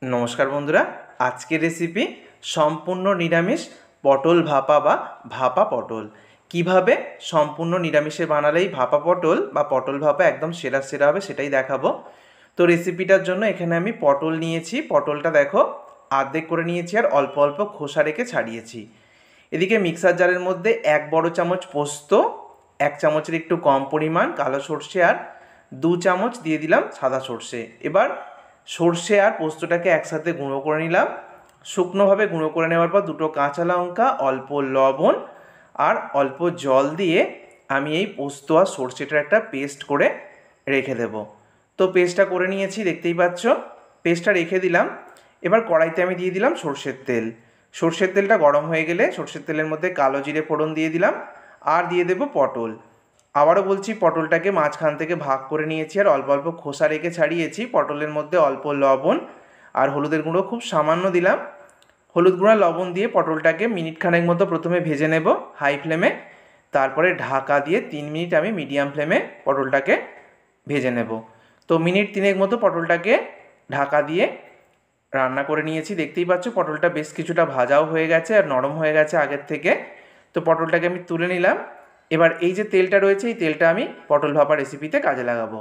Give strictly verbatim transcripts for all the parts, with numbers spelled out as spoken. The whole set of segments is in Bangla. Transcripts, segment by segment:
नमस्कार बंधुरा आज के रेसिपि सम्पूर्ण निरामिष पटल भापा बा भापा पटल किभाबे सम्पूर्ण निरामिषे बानालेई भापा पटल बा पटल भापा एकदम सेरा सेरा होबे सेटाई देखाबो। तो रेसिपिटार जोन्नो एखाने आमि पटल नियेछि, पटलटा देखो आर्धेक करे नियेछि आर अल्प अल्प खोसा रेखे छाड़िएछि। एदिके मिक्सार जारेर मध्य एक बड़ो चामच पोस्त, एक चामचेर एकटु कम परिमाण कालो सर्षे और दो चामच दिए दिलाम सादा सर्षे। एबार सर्षे और पोस्तटाके एकसाथे गुঁড়ো करे निलाम। शुकनोभावे गुঁড়ো करे नेওয়ার पर दुटो काँचा लंका अल्प लवण और अल्प जल दिए आमी এই পোস্ত আর সরষেটার একটা পেস্ট করে রেখে দেব। তো পেস্টটা করে নিয়েছি দেখতেই পাচ্ছ। পেস্টটা রেখে দিলাম। এবার কড়াইতে আমি দিয়ে দিলাম সরষের তেল। সরষের তেলটা গরম হয়ে গেলে সরষের তেলের মধ্যে কালো জিরে ফোড়ন দিয়ে দিলাম আর দিয়ে দেব পটল। আবারও বলছি পটলটাকে মাঝখান থেকে ভাগ করে নিয়েছি আর অল্প অল্প খোসা রেখে ছাড়িয়েছি। পটলের মধ্যে অল্প লবণ আর হলুদের গুঁড়ো খুব সামান্য দিলাম। হলুদ গুঁড়া লবণ দিয়ে পটলটাকে মিনিট খানেক মতো প্রথমে ভেজে নেব হাই ফ্লেমে, তারপরে ঢাকা দিয়ে তিন মিনিট আমি মিডিয়াম ফ্লেমে পটলটাকে ভেজে নেব। তো মিনিট তিনেক মতো পটলটাকে ঢাকা দিয়ে রান্না করে নিয়েছি। দেখতেই পাচ্ছ পটলটা বেশ কিছুটা ভাজাও হয়ে গেছে আর নরম হয়ে গেছে আগের থেকে। তো পটলটাকে আমি তুলে নিলাম। এবার এই যে তেলটা রয়েছে এই তেলটা আমি পটল ভাপা রেসিপিতে কাজে লাগাবো।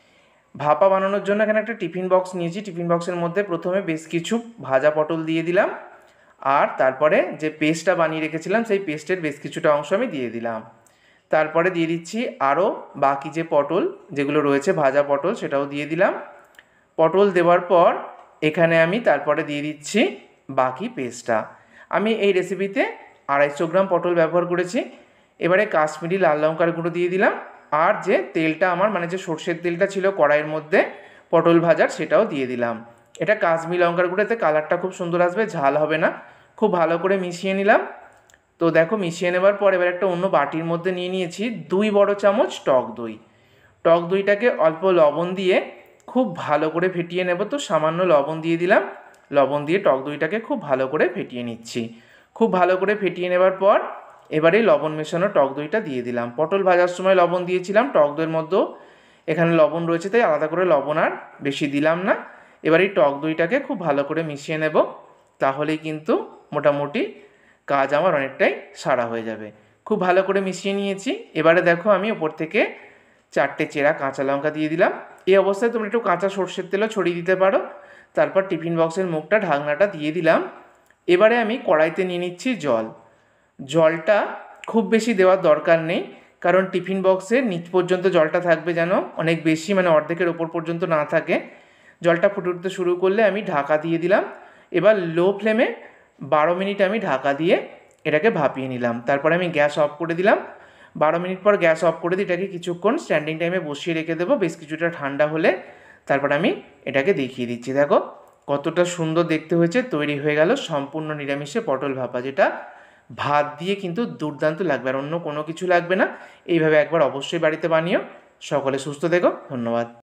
ভাপা বানানোর জন্য এখানে একটা টিফিন বক্স নিয়েছি। টিফিন বক্সের মধ্যে প্রথমে বেশ কিছু ভাজা পটল দিয়ে দিলাম আর তারপরে যে পেস্টটা বানিয়ে রেখেছিলাম সেই পেস্টের বেশ কিছুটা অংশ আমি দিয়ে দিলাম। তারপরে দিয়ে দিচ্ছি আরও বাকি যে পটল যেগুলো রয়েছে ভাজা পটল সেটাও দিয়ে দিলাম। পটল দেওয়ার পর এখানে আমি তারপরে দিয়ে দিচ্ছি বাকি পেস্টটা। আমি এই রেসিপিতে আড়াইশো গ্রাম পটল ব্যবহার করেছি। এবারে কাশ্মীরি লাল লঙ্কার গুঁড়ো দিয়ে দিলাম আর যে তেলটা আমার মানে যে সর্ষের তেলটা ছিল কড়াইয়ের মধ্যে পটল ভাজার সেটাও দিয়ে দিলাম। এটা কাশ্মীরি লঙ্কার গুঁড়োতে কালারটা খুব সুন্দর আসবে, ঝাল হবে না। খুব ভালো করে মিশিয়ে নিলাম। তো দেখো মিশিয়ে নেবার পর এবার একটা অন্য বাটির মধ্যে নিয়ে নিয়েছি দুই বড় চামচ টক দই। টক দইটাকে অল্প লবণ দিয়ে খুব ভালো করে ফেটিয়ে নেব। তো সামান্য লবণ দিয়ে দিলাম। লবণ দিয়ে টক দইটাকে খুব ভালো করে ফেটিয়ে নিচ্ছি। খুব ভালো করে ফেটিয়ে নেবার পর এবারে লবণ মেশানো টক দইটা দিয়ে দিলাম। পটল ভাজার সময় লবণ দিয়েছিলাম, টক দইয়ের মধ্যেও এখানে লবণ রয়েছে তাই আলাদা করে লবণ আর বেশি দিলাম না। এবার এই টক দইটাকে খুব ভালো করে মিশিয়ে নেব, তাহলেই কিন্তু মোটামুটি কাজ আমার অনেকটাই সারা হয়ে যাবে। খুব ভালো করে মিশিয়ে নিয়েছি। এবারে দেখো আমি ওপর থেকে চারটে চেরা কাঁচা লঙ্কা দিয়ে দিলাম। এই অবস্থায় তোমরা একটু কাঁচা সর্ষের তেলও ছড়িয়ে দিতে পারো। তারপর টিফিন বক্সের মুখটা ঢাকনাটা দিয়ে দিলাম। এবারে আমি কড়াইতে নিয়ে নিচ্ছি জল। জলটা খুব বেশি দেওয়ার দরকার নেই, কারণ টিফিন বক্সের নিচ পর্যন্ত জলটা থাকবে যেন অনেক বেশি মানে অর্ধেকের ওপর পর্যন্ত না থাকে। জলটা ফুটে উঠতে শুরু করলে আমি ঢাকা দিয়ে দিলাম। এবার লো ফ্লেমে বারো মিনিট আমি ঢাকা দিয়ে এটাকে ভাপিয়ে নিলাম। তারপরে আমি গ্যাস অফ করে দিলাম। বারো মিনিট পর গ্যাস অফ করে দিয়ে এটাকে কিছুক্ষণ স্ট্যান্ডিং টাইমে বসিয়ে রেখে দেবো। বেশ কিছুটা ঠান্ডা হলে তারপর আমি এটাকে দেখিয়ে দিচ্ছি। দেখো কতটা সুন্দর দেখতে হয়েছে। তৈরি হয়ে গেল সম্পূর্ণ নিরামিষে পটল ভাপা, যেটা ভাত দিয়ে কিন্তু দুর্দান্ত লাগবে আর অন্য কোনো কিছু লাগবে না। এইভাবে একবার অবশ্যই বাড়িতে বানিও। সকলে সুস্থ থেকো। ধন্যবাদ।